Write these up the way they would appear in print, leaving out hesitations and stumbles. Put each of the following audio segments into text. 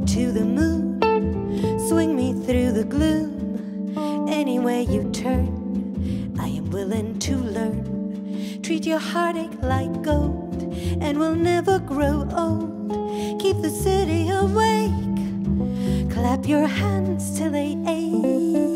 to the moon, swing me through the gloom. Any way you turn, I am willing to learn. Treat your heartache like gold, and we'll never grow old. Keep the city awake, clap your hands till they ache.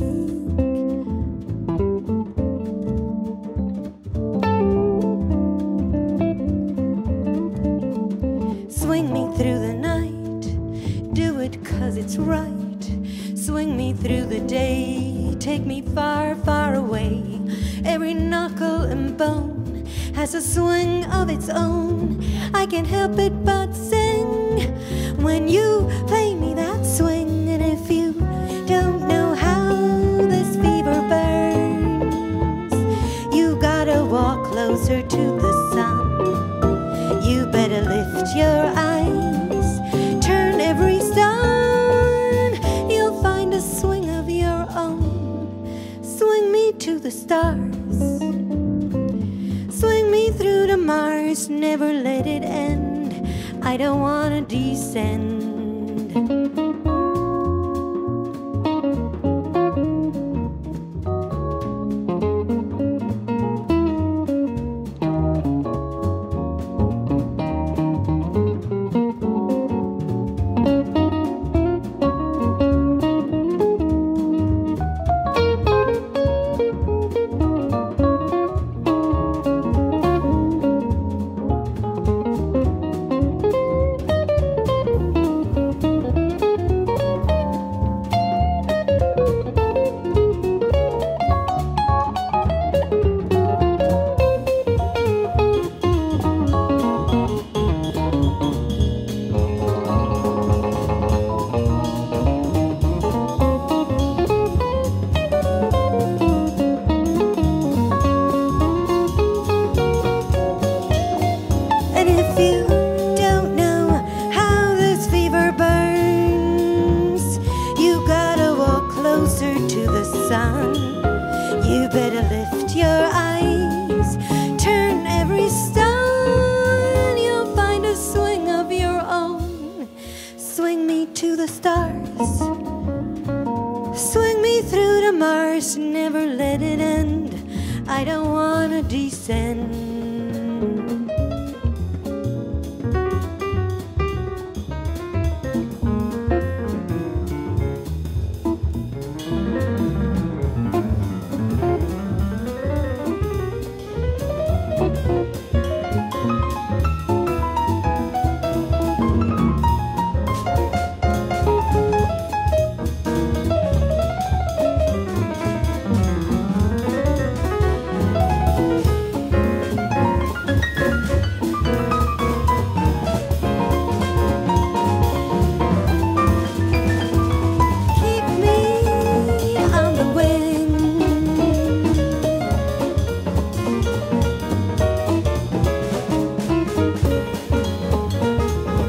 Swing me through the night, do it 'cause it's right. Swing me through the day, take me far, far away. Every knuckle and bone has a swing of its own. I can't help it but sing when you play me that swing. And if you don't know how this fever burns, you gotta walk closer to the sun. You better lift your eyes, turn every stone. You'll find a swing of your own. Swing me to the stars, swing me through to Mars. Never let it end, I don't wanna descend. You better lift your eyes, turn every stone. You'll find a swing of your own. Swing me to the stars, swing me through to Mars. Never let it end, I don't wanna descend.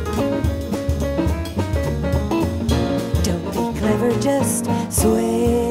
Just sway.